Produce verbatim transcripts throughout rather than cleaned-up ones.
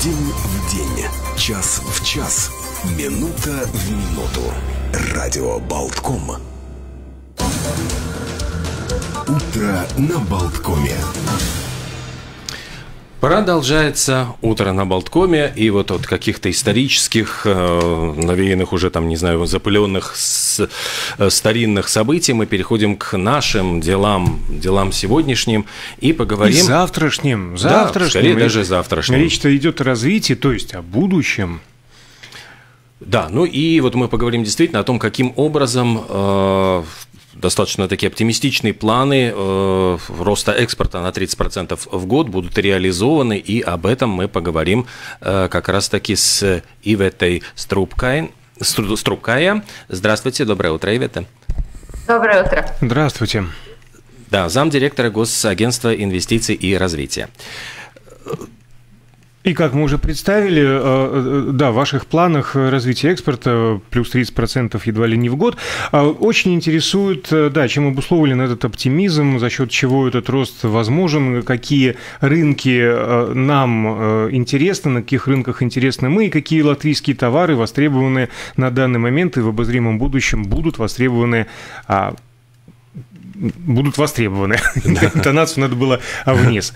День в день, час в час, минута в минуту. Радио Болтком. Утро на Болткоме. Продолжается утро на Болткоме, и вот от каких-то исторических, э, навеянных уже там, не знаю, запыленных с, э, старинных событий мы переходим к нашим делам, делам сегодняшним и поговорим... И завтрашним, завтрашним. Да, скорее даже завтрашним. Речь-то идет о развитии, то есть о будущем. Да, ну и вот мы поговорим действительно о том, каким образом... Э, достаточно такие оптимистичные планы э, роста экспорта на тридцать процентов в год будут реализованы, и об этом мы поговорим э, как раз-таки с Иветой Струпкай, Струпкая. Здравствуйте, доброе утро, Ивета. Доброе утро. Здравствуйте. Да, замдиректора Госагентства инвестиций и развития. И как мы уже представили, да, в ваших планах развития экспорта плюс тридцать процентов едва ли не в год. Очень интересует, да, чем обусловлен этот оптимизм, за счет чего этот рост возможен, какие рынки нам интересны, на каких рынках интересны мы, и какие латвийские товары востребованы на данный момент и в обозримом будущем будут востребованы. Будут востребованы. Интонацию надо было вниз.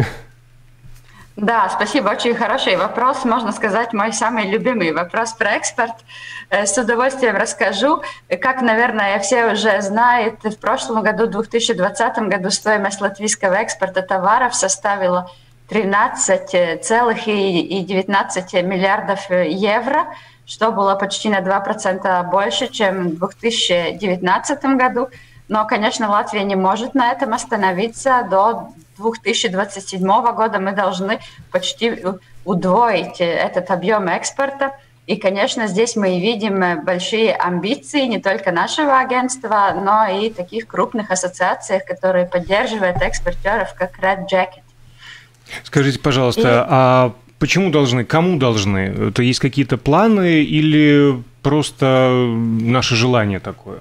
Да, спасибо, очень хороший вопрос, можно сказать, мой самый любимый вопрос про экспорт. С удовольствием расскажу. Как, наверное, все уже знают, в прошлом году, в две тысячи двадцатом году, стоимость латвийского экспорта товаров составила тринадцать целых девятнадцать миллиардов евро, что было почти на два процента больше, чем в две тысячи девятнадцатом году. Но, конечно, Латвия не может на этом остановиться. До две тысячи двадцать седьмого года мы должны почти удвоить этот объем экспорта. И, конечно, здесь мы видим большие амбиции не только нашего агентства, но и таких крупных ассоциаций, которые поддерживают экспортеров, как Red Jacket. Скажите, пожалуйста, и... а почему должны, кому должны? Это есть какие-то планы или просто наше желание такое?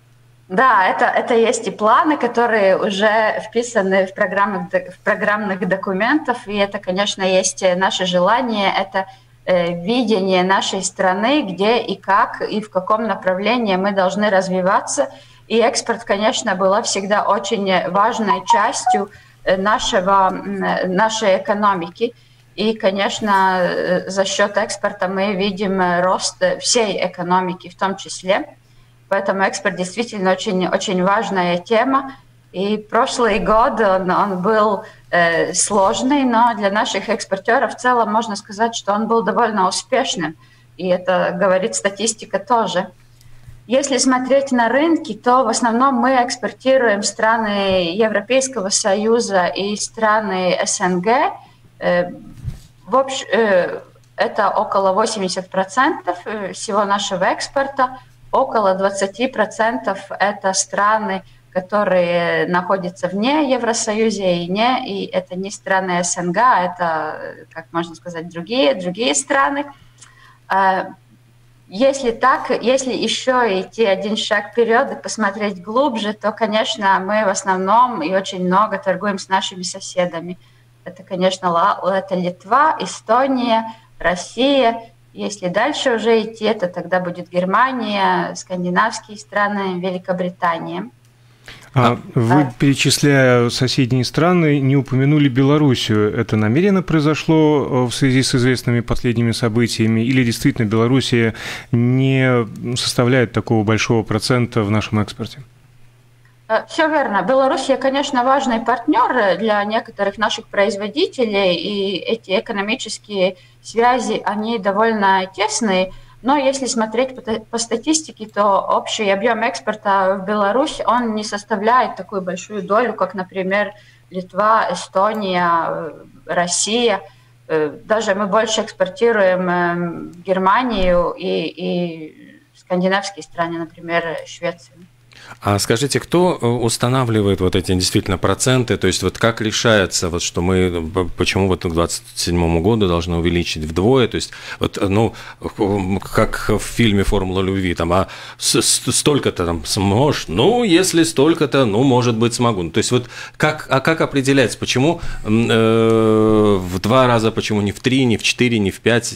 Да, это, это есть и планы, которые уже вписаны в программных, в программных документах, и это, конечно, есть наше желание, это э, видение нашей страны, где и как, и в каком направлении мы должны развиваться. И экспорт, конечно, была всегда очень важной частью нашего, нашей экономики. И, конечно, за счет экспорта мы видим рост всей экономики в том числе. Поэтому экспорт действительно очень, очень важная тема. И прошлый год он, он был э, сложный, но для наших экспортеров в целом можно сказать, что он был довольно успешным. И это говорит статистика тоже. Если смотреть на рынки, то в основном мы экспортируем в страны Европейского Союза и страны СНГ. Э, в общем, э, это около восемьдесят процентов всего нашего экспорта. Около двадцать процентов это страны, которые находятся вне Евросоюза, и, не, и это не страны СНГ, это, как можно сказать, другие, другие страны. Если так, если еще идти один шаг вперед и посмотреть глубже, то, конечно, мы в основном и очень много торгуем с нашими соседами. Это, конечно, это Литва, Эстония, Россия. Если дальше уже идти, то тогда будет Германия, скандинавские страны, Великобритания. А вы, перечисляя соседние страны, не упомянули Белоруссию. Это намеренно произошло в связи с известными последними событиями? Или действительно Белоруссия не составляет такого большого процента в нашем экспорте? Все верно. Белоруссия, конечно, важный партнер для некоторых наших производителей, и эти экономические связи, они довольно тесные. Но если смотреть по, по статистике, то общий объем экспорта в Беларусь, он не составляет такую большую долю, как, например, Литва, Эстония, Россия. Даже мы больше экспортируем в Германию и, и скандинавские страны, например, Швецию. А скажите, кто устанавливает вот эти действительно проценты, то есть вот как решается, вот что мы, почему вот к двадцать седьмому году должны увеличить вдвое, то есть вот, ну, как в фильме «Формула любви», там, а столько-то там сможешь, ну, если столько-то, ну, может быть, смогу. То есть вот как, а как определяется, почему э, в два раза, почему не в три, не в четыре, не в пять?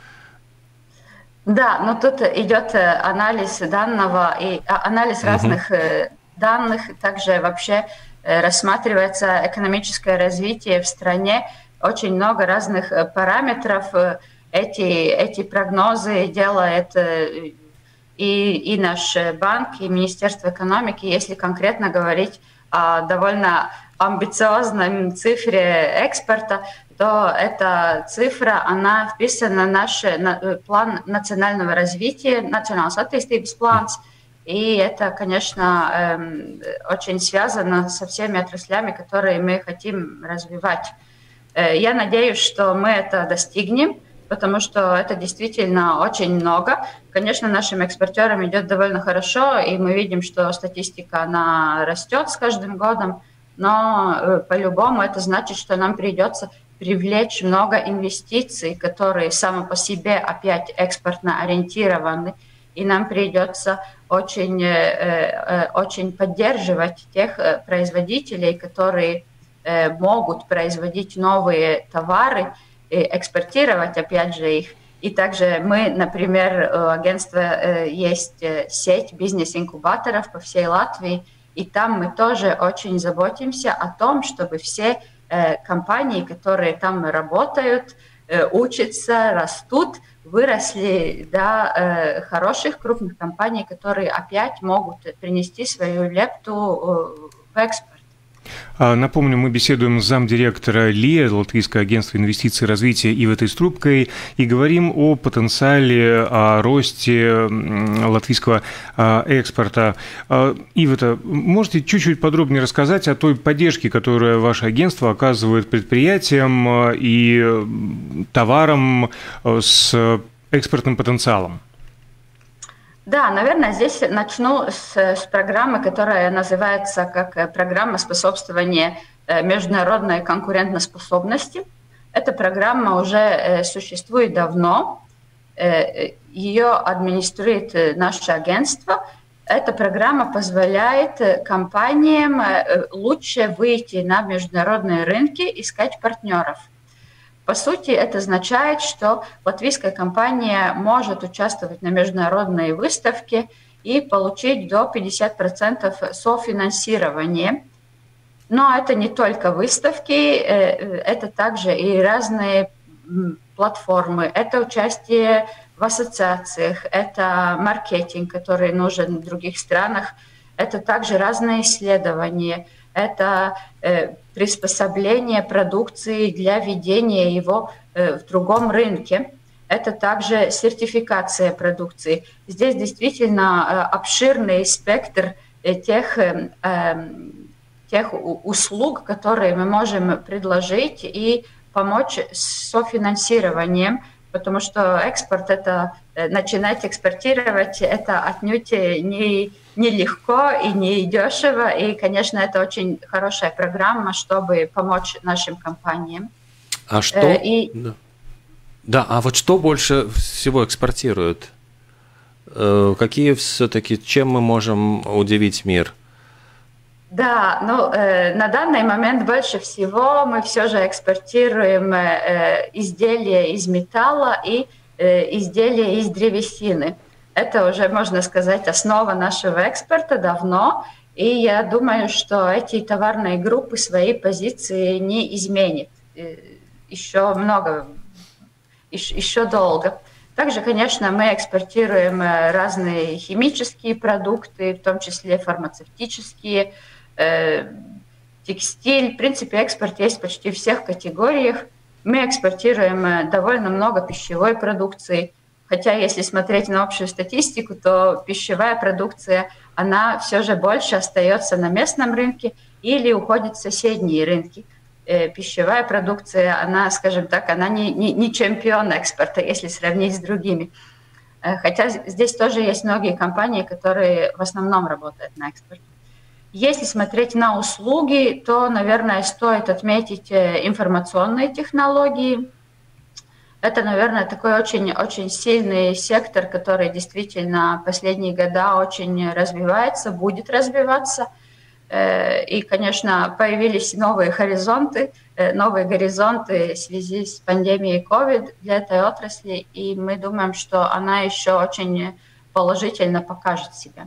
Да, но тут идет анализ данного и анализ разных uh-huh. данных, также вообще рассматривается экономическое развитие в стране, очень много разных параметров. Эти, эти прогнозы делает и, и наш банк, и Министерство экономики, если конкретно говорить о довольно амбициозной цифре экспорта, то эта цифра, она вписана в наш план национального развития, национальный attīstības плans, и это, конечно, очень связано со всеми отраслями, которые мы хотим развивать. Я надеюсь, что мы это достигнем, потому что это действительно очень много. Конечно, нашим экспортерам идет довольно хорошо, и мы видим, что статистика, она растет с каждым годом, но по-любому это значит, что нам придется привлечь много инвестиций, которые сами по себе опять экспортно ориентированы, и нам придется очень, э, очень поддерживать тех производителей, которые э, могут производить новые товары, и экспортировать опять же их. И также мы, например, у агентства есть сеть бизнес-инкубаторов по всей Латвии, и там мы тоже очень заботимся о том, чтобы все компании, которые там работают, учатся, растут, выросли до хороших крупных компаний, которые опять могут принести свою лепту в экспорт. Напомню, мы беседуем с замдиректора ЛИЭ, Латвийское агентство инвестиций и развития, Иветой Струбкой, и говорим о потенциале, о росте латвийского экспорта. Ивета, можете чуть-чуть подробнее рассказать о той поддержке, которую ваше агентство оказывает предприятиям и товарам с экспортным потенциалом? Да, наверное, здесь начну с, с программы, которая называется как программа способствования международной конкурентоспособности. Эта программа уже существует давно, ее администрирует наше агентство. Эта программа позволяет компаниям лучше выйти на международные рынки, искать партнеров. По сути, это означает, что латвийская компания может участвовать на международной выставке и получить до пятидесяти процентов софинансирования. Но это не только выставки, это также и разные платформы, это участие в ассоциациях, это маркетинг, который нужен в других странах, это также разные исследования, это приспособление продукции для ведения его в другом рынке. Это также сертификация продукции. Здесь действительно обширный спектр тех, тех услуг, которые мы можем предложить и помочь с софинансированием, потому что экспорт, это начинать экспортировать, это отнюдь не, не легко и не дешево, и, конечно, это очень хорошая программа, чтобы помочь нашим компаниям. А что? И... Да. да, а вот что больше всего экспортируют? Какие все-таки, чем мы можем удивить мир? Да, ну, э, на данный момент больше всего мы все же экспортируем э, изделия из металла и э, изделия из древесины. Это уже, можно сказать, основа нашего экспорта давно, и я думаю, что эти товарные группы свои позиции не изменят э, еще много, еще, еще долго. Также, конечно, мы экспортируем разные химические продукты, в том числе фармацевтические, текстиль. В принципе, экспорт есть почти в всех категориях. Мы экспортируем довольно много пищевой продукции. Хотя, если смотреть на общую статистику, то пищевая продукция, она все же больше остается на местном рынке или уходит в соседние рынки. Пищевая продукция, она, скажем так, она не, не, не чемпион экспорта, если сравнить с другими. хотя здесь тоже есть многие компании, которые в основном работают на экспорт. Если смотреть на услуги, то, наверное, стоит отметить информационные технологии. Это, наверное, такой очень-очень сильный сектор, который действительно последние года очень развивается, будет развиваться. И, конечно, появились новые горизонты, новые горизонты в связи с пандемией ковид для этой отрасли, и мы думаем, что она еще очень положительно покажет себя.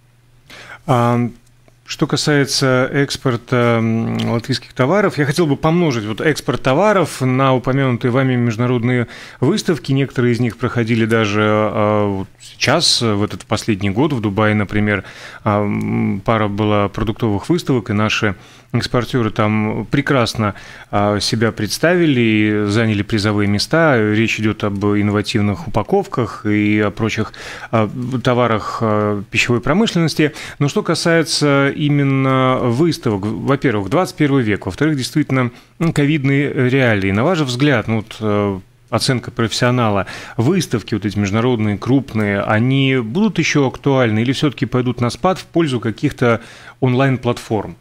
Что касается экспорта латвийских товаров, я хотел бы помножить вот экспорт товаров на упомянутые вами международные выставки. Некоторые из них проходили даже сейчас, в этот последний год. В Дубае, например, пара была продуктовых выставок, и наши экспортеры там прекрасно себя представили и заняли призовые места. Речь идет об инновативных упаковках и о прочих товарах пищевой промышленности. Но что касается именно выставок, во-первых, двадцать первый век, во-вторых, действительно, ковидные реалии. На ваш взгляд, ну, вот, оценка профессионала, выставки вот эти международные, крупные, они будут еще актуальны или все-таки пойдут на спад в пользу каких-то онлайн-платформ?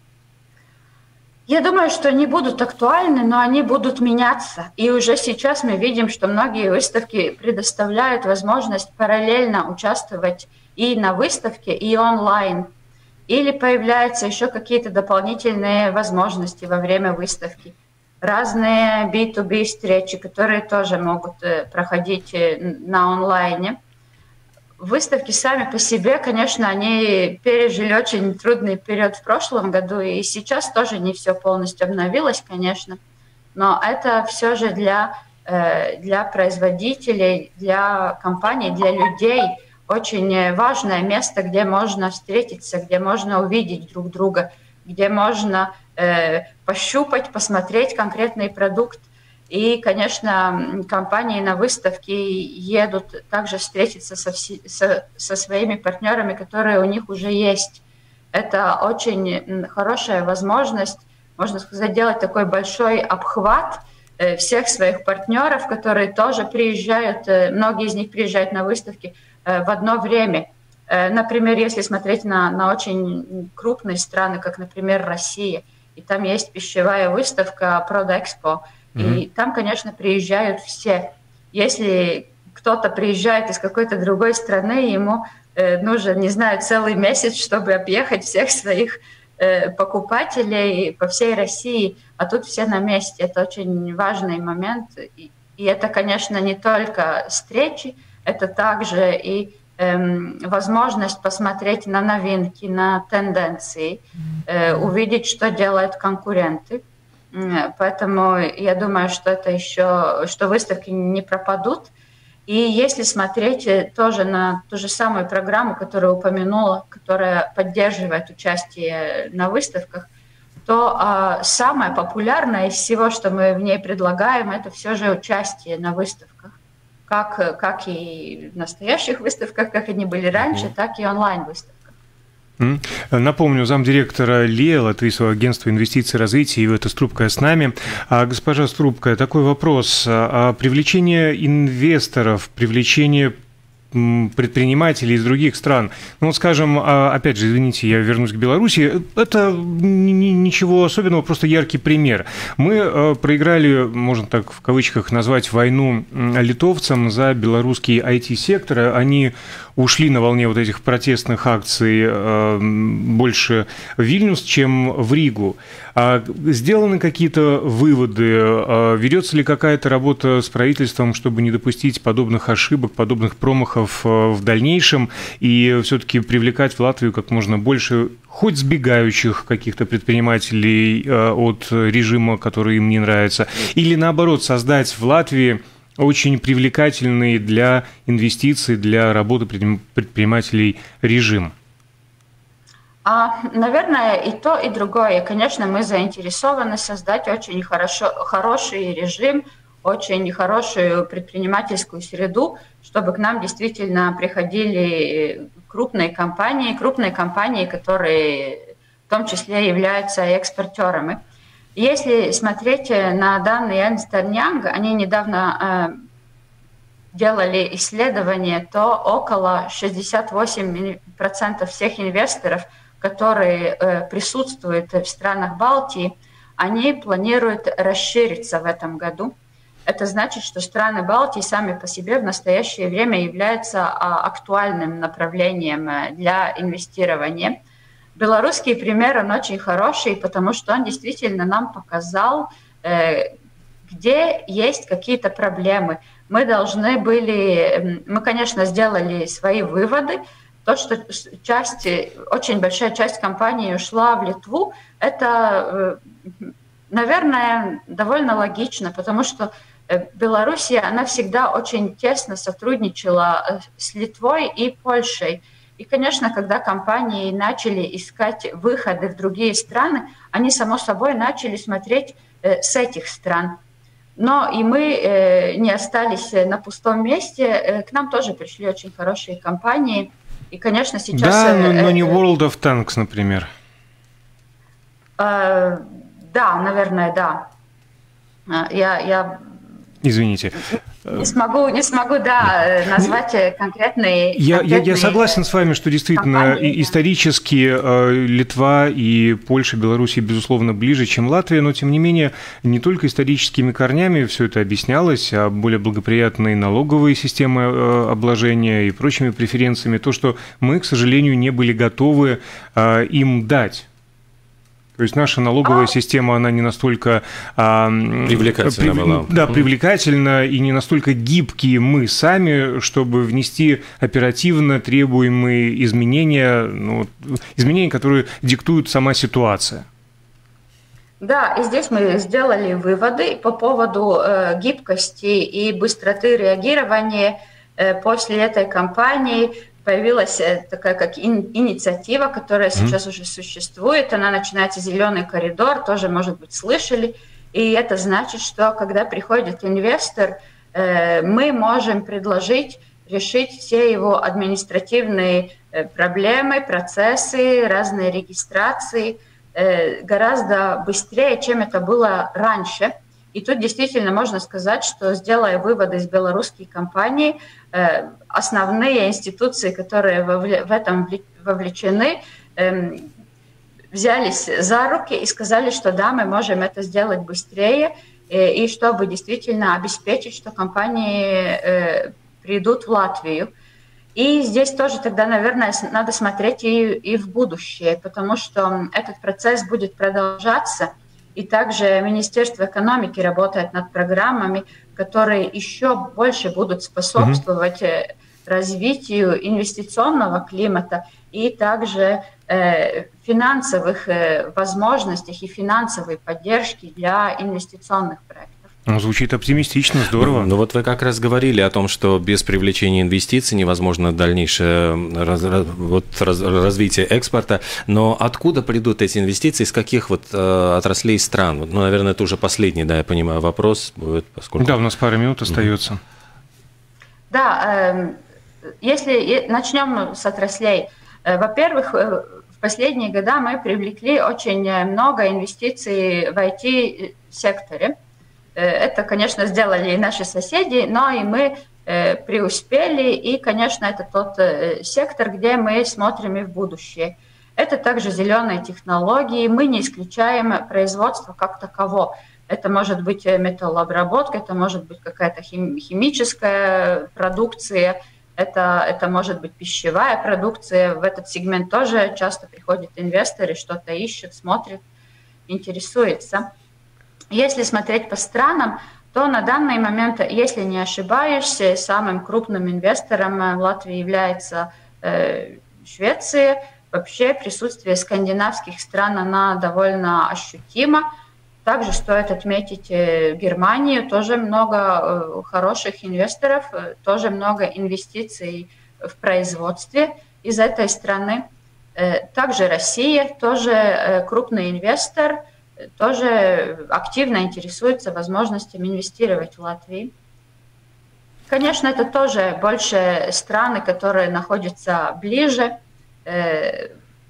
Я думаю, что они будут актуальны, но они будут меняться. И уже сейчас мы видим, что многие выставки предоставляют возможность параллельно участвовать и на выставке, и онлайн. Или появляются еще какие-то дополнительные возможности во время выставки. Разные би ту би встречи, которые тоже могут проходить на онлайне. Выставки сами по себе, конечно, они пережили очень трудный период в прошлом году, и сейчас тоже не все полностью обновилось, конечно, но это все же для, для производителей, для компаний, для людей очень важное место, где можно встретиться, где можно увидеть друг друга, где можно пощупать, посмотреть конкретный продукт. И, конечно, компании на выставке едут также встретиться со, со, со своими партнерами, которые у них уже есть. Это очень хорошая возможность, можно сказать, делать такой большой обхват всех своих партнеров, которые тоже приезжают, многие из них приезжают на выставки в одно время. Например, если смотреть на, на очень крупные страны, как, например, Россия, и там есть пищевая выставка Prodexpo, и там, конечно, приезжают все. Если кто-то приезжает из какой-то другой страны, ему э, нужен, не знаю, целый месяц, чтобы объехать всех своих э, покупателей по всей России, а тут все на месте. Это очень важный момент. И, и это, конечно, не только встречи, это также и э, возможность посмотреть на новинки, на тенденции, э, увидеть, что делают конкуренты. Поэтому я думаю, что это еще, что выставки не пропадут. И если смотреть тоже на ту же самую программу, которую упомянула, которая поддерживает участие на выставках, то а, самое популярное из всего, что мы в ней предлагаем, это все же участие на выставках. Как, как и в настоящих выставках, как они были раньше, так и онлайн-выставках. Напомню, замдиректора ЛИЭ, Латвийского агентства инвестиций и развития, Ивета Струбкая с нами. А, госпожа Струбкая, такой вопрос. А привлечение инвесторов, привлечение предпринимателей из других стран. Ну, вот, скажем, опять же, извините, я вернусь к Беларуси, это ничего особенного, просто яркий пример. Мы проиграли, можно так в кавычках назвать, войну литовцам за белорусский ай ти-сектор. Они ушли на волне вот этих протестных акций больше в Вильнюс, чем в Ригу. Сделаны какие-то выводы? Ведется ли какая-то работа с правительством, чтобы не допустить подобных ошибок, подобных промахов в дальнейшем и все-таки привлекать в Латвию как можно больше хоть сбегающих каких-то предпринимателей от режима, который им не нравится, или наоборот создать в Латвии очень привлекательный для инвестиций, для работы предпринимателей режим? А, наверное, и то, и другое. Конечно, мы заинтересованы создать очень хорошо, хороший режим, очень хорошую предпринимательскую среду, чтобы к нам действительно приходили крупные компании, крупные компании, которые в том числе являются экспортерами. Если смотреть на данные Ernst энд Young, они недавно э, делали исследования, то около шестьдесят восемь процентов всех инвесторов, которые присутствуют в странах Балтии, они планируют расшириться в этом году. Это значит, что страны Балтии сами по себе в настоящее время являются актуальным направлением для инвестирования. Белорусский пример, он очень хороший, потому что он действительно нам показал, где есть какие-то проблемы. Мы должны были, мы, конечно, сделали свои выводы. То, что часть, очень большая часть компании ушла в Литву, это, наверное, довольно логично, потому что Белоруссия, она всегда очень тесно сотрудничала с Литвой и Польшей. И, конечно, когда компании начали искать выходы в другие страны, они, само собой, начали смотреть с этих стран. Но и мы не остались на пустом месте, к нам тоже пришли очень хорошие компании. И, конечно, сейчас... Да, но, но не World of Tanks, например. Э, да, наверное, да. Я, я... Извините. Не смогу, не смогу, да, назвать конкретные... Я, конкретные я, я согласен с вами, что действительно компании, исторически да. Литва и Польша, Белоруссия, безусловно, ближе, чем Латвия, но, тем не менее, не только историческими корнями все это объяснялось, а более благоприятной налоговой системой обложения и прочими преференциями, то, что мы, к сожалению, не были готовы им дать. То есть наша налоговая а... система, она не настолько а, привлекательна при, была. Да, привлекательна, и не настолько гибкие мы сами, чтобы внести оперативно требуемые изменения, ну, изменения, которые диктует сама ситуация. Да, и здесь мы сделали выводы по поводу э, гибкости и быстроты реагирования э, после этой кампании. Появилась такая как ин- инициатива, которая mm-hmm. сейчас уже существует. Она начинается «Зеленый коридор», тоже, может быть, слышали. И это значит, что когда приходит инвестор, э, мы можем предложить решить все его административные э, проблемы, процессы, разные регистрации э, гораздо быстрее, чем это было раньше. И тут действительно можно сказать, что, сделая выводы из белорусской компании, основные институции, которые в этом вовлечены, взялись за руки и сказали, что да, мы можем это сделать быстрее, и чтобы действительно обеспечить, что компании придут в Латвию. И здесь тоже тогда, наверное, надо смотреть и, и в будущее, потому что этот процесс будет продолжаться. И также Министерство экономики работает над программами, которые еще больше будут способствовать mm-hmm. развитию инвестиционного климата и также э, финансовых э, возможностей и финансовой поддержки для инвестиционных проектов. Ну, звучит оптимистично, здорово. Ну, ну вот вы как раз говорили о том, что без привлечения инвестиций невозможно дальнейшее раз, вот, раз, развитие экспорта. Но откуда придут эти инвестиции, из каких вот э, отраслей стран? Ну, наверное, это уже последний, да, я понимаю, вопрос будет, поскольку... Да, у нас пара минут остается. Mm-hmm. Да, э, если начнем с отраслей. Э, во-первых, э, в последние годы мы привлекли очень много инвестиций в ай ти-секторе. Это, конечно, сделали и наши соседи, но и мы э, преуспели, и, конечно, это тот э, сектор, где мы смотрим и в будущее. Это также зеленые технологии, мы не исключаем производство как таково. Это может быть металлообработка, это может быть какая-то хим- химическая продукция, это, это может быть пищевая продукция. В этот сегмент тоже часто приходят инвесторы, что-то ищут, смотрят, интересуются. Если смотреть по странам, то на данный момент, если не ошибаюсь, самым крупным инвестором в Латвии является э, Швеция. Вообще присутствие скандинавских стран, она довольно ощутимо. Также стоит отметить Германию, тоже много э, хороших инвесторов, тоже много инвестиций в производстве из этой страны. Э, также Россия, тоже э, крупный инвестор, тоже активно интересуется возможностями инвестировать в Латвии. Конечно, это тоже больше страны, которые находятся ближе, э,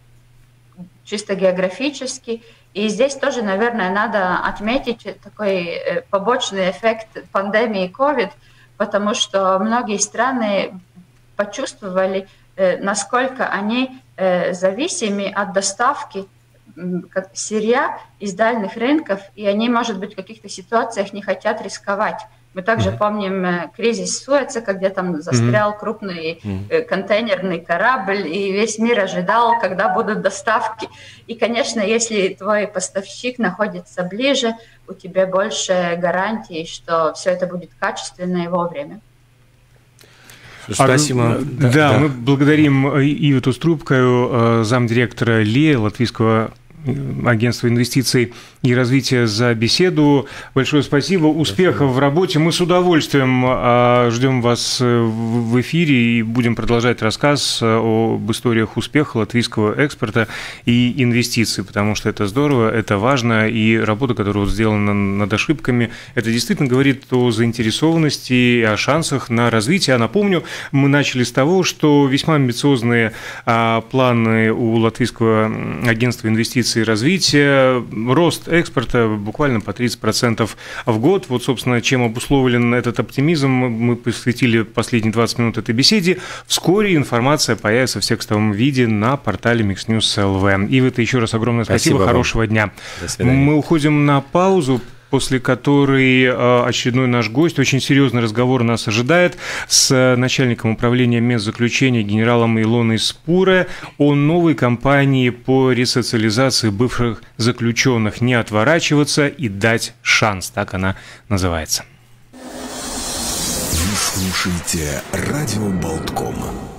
чисто географически. И здесь тоже, наверное, надо отметить такой побочный эффект пандемии ковид, потому что многие страны почувствовали, насколько они зависимы от доставки сырья из дальних рынков, и они, может быть, в каких-то ситуациях не хотят рисковать. Мы также mm-hmm. помним кризис Суэца, когда там застрял mm-hmm. крупный mm-hmm. контейнерный корабль, и весь мир ожидал, когда будут доставки. И, конечно, если твой поставщик находится ближе, у тебя больше гарантий, что все это будет качественно и вовремя. Спасибо. А, да, да, мы благодарим Иву Туструбкаю, замдиректора ЛЕ, Латвийского агентства инвестиций и развития, за беседу. Большое спасибо. Успехов спасибо. В работе. Мы с удовольствием ждем вас в эфире и будем продолжать рассказ об историях успеха латвийского экспорта и инвестиций, потому что это здорово, это важно, и работа, которая сделана над ошибками, это действительно говорит о заинтересованности и о шансах на развитие. Я напомню, мы начали с того, что весьма амбициозные планы у Латвийского агентства инвестиций и развития, рост экспорта буквально по тридцать процентов в год. Вот, собственно, чем обусловлен этот оптимизм, мы посвятили последние двадцать минут этой беседе. Вскоре информация появится в текстовом виде на портале Mixnews точка эл ви. Ива, это еще раз огромное спасибо, спасибо хорошего дня. До свидания. Мы уходим на паузу, после которой очередной наш гость, очень серьезный разговор нас ожидает с начальником управления медзаключения генералом Илоной Спуре о новой кампании по ресоциализации бывших заключенных. Не отворачиваться и дать шанс, так она называется. Вы слушаете радио Болтком.